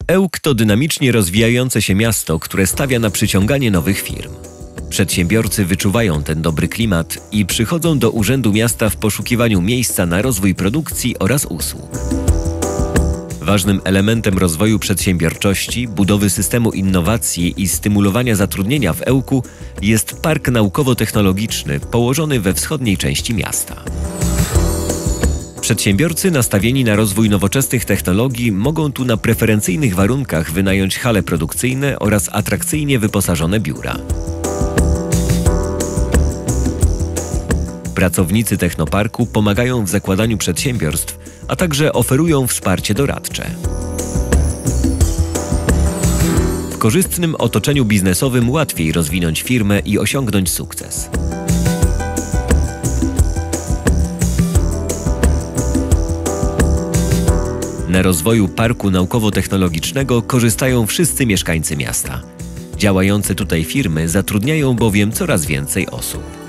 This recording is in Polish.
Ełk to dynamicznie rozwijające się miasto, które stawia na przyciąganie nowych firm. Przedsiębiorcy wyczuwają ten dobry klimat i przychodzą do Urzędu Miasta w poszukiwaniu miejsca na rozwój produkcji oraz usług. Ważnym elementem rozwoju przedsiębiorczości, budowy systemu innowacji i stymulowania zatrudnienia w Ełku jest park naukowo-technologiczny położony we wschodniej części miasta. Przedsiębiorcy nastawieni na rozwój nowoczesnych technologii mogą tu na preferencyjnych warunkach wynająć hale produkcyjne oraz atrakcyjnie wyposażone biura. Pracownicy Technoparku pomagają w zakładaniu przedsiębiorstw, a także oferują wsparcie doradcze. W korzystnym otoczeniu biznesowym łatwiej rozwinąć firmę i osiągnąć sukces. Na rozwoju parku naukowo-technologicznego korzystają wszyscy mieszkańcy miasta. Działające tutaj firmy zatrudniają bowiem coraz więcej osób.